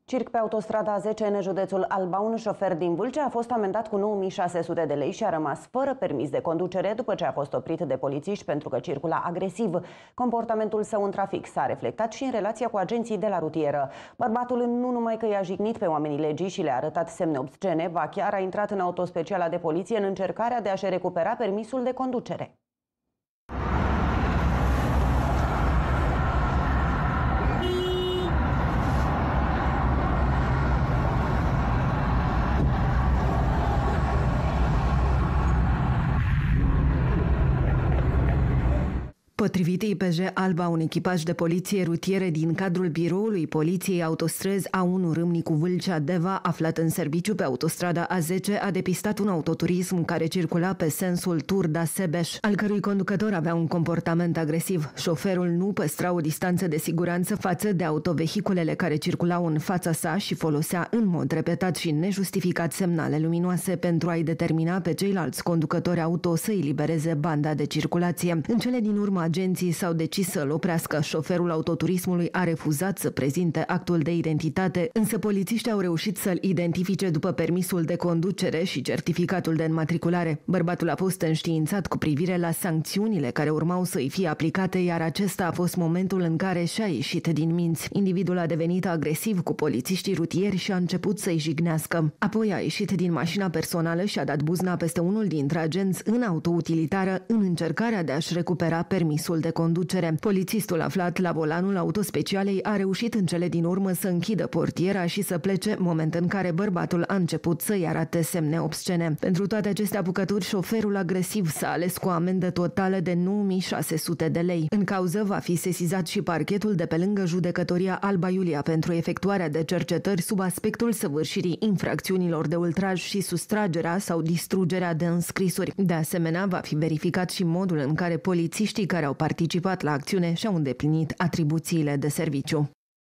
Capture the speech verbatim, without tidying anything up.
Circ pe autostrada A zece în județul Alba, un șofer din Vâlcea a fost amendat cu nouă mii șase sute de lei și a rămas fără permis de conducere după ce a fost oprit de polițiști pentru că circula agresiv. Comportamentul său în trafic s-a reflectat și în relația cu agenții de la rutieră. Bărbatul nu numai că i-a jignit pe oamenii legii și le-a arătat semne obscene, ba chiar a intrat în autospeciala de poliție în încercarea de a-și recupera permisul de conducere. Potrivit I P J Alba, un echipaj de poliție rutiere din cadrul biroului Poliției Autostrăzi A unu Râmnicu Vâlcea Deva, aflat în serviciu pe autostrada A zece, a depistat un autoturism care circula pe sensul Turda-Sebeș, al cărui conducător avea un comportament agresiv. Șoferul nu păstra o distanță de siguranță față de autovehiculele care circulau în fața sa și folosea în mod repetat și nejustificat semnale luminoase pentru a-i determina pe ceilalți conducători auto să elibereze banda de circulație. În cele din urmă, agenții s-au decis să-l oprească. Șoferul autoturismului a refuzat să prezinte actul de identitate, însă polițiștii au reușit să-l identifice după permisul de conducere și certificatul de înmatriculare. Bărbatul a fost înștiințat cu privire la sancțiunile care urmau să-i fie aplicate, iar acesta a fost momentul în care și-a ieșit din minți. Individul a devenit agresiv cu polițiștii rutieri și a început să-i jignească. Apoi a ieșit din mașina personală și a dat buzna peste unul dintre agenți în autoutilitară în încercarea de a-și recupera permisul de conducere. Polițistul aflat la volanul autospecialei a reușit în cele din urmă să închidă portiera și să plece, moment în care bărbatul a început să-i arate semne obscene. Pentru toate aceste apucături, șoferul agresiv s-a ales cu o amendă totală de nouă mii șase sute de lei. În cauză va fi sesizat și parchetul de pe lângă judecătoria Alba Iulia pentru efectuarea de cercetări sub aspectul săvârșirii infracțiunilor de ultraj și sustragerea sau distrugerea de înscrisuri. De asemenea, va fi verificat și modul în care polițiștii care au participat la acțiune și-au îndeplinit atribuțiile de serviciu.